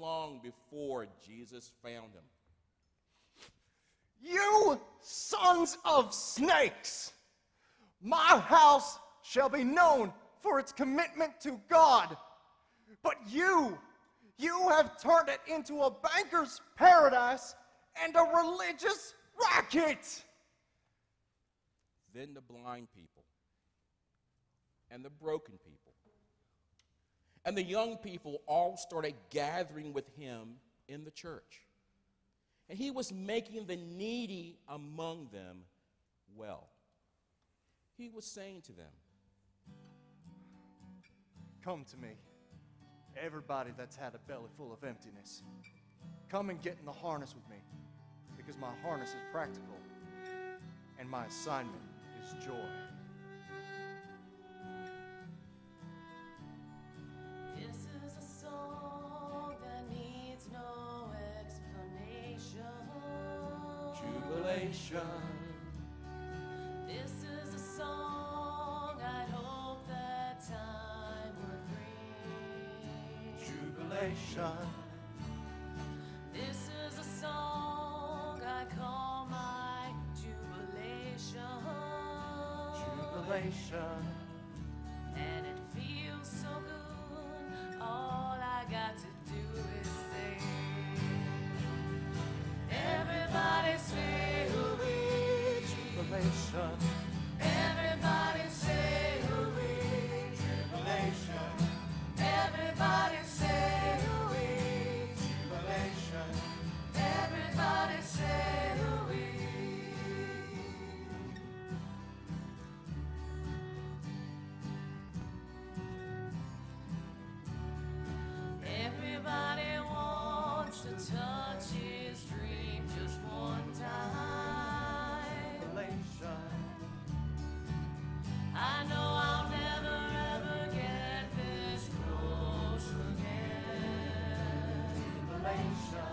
long before Jesus found him. You sons of snakes! My house shall be known for its commitment to God. But you have turned it into a banker's paradise and a religious racket. Then the blind people and the broken people and the young people all started gathering with him in the church. And he was making the needy among them well. He was saying to them, "Come to me, everybody that's had a belly full of emptiness. Come and get in the harness with me, because my harness is practical and my assignment is joy." This is a song that needs no explanation. Jubilation. This is a song I'd hope that time would bring. Jubilation. This is a song I call my jubilation. Jubilation. And it feels so good, all I got to do is say, everybody say hooray, Jubilation. everybody say hooray, Jubilation. everybody say hooray, Jubilation. everybody say hooray. Everybody wants to touch his dream just one time. Jubilation. I know I'll never ever get this close again. Jubilation.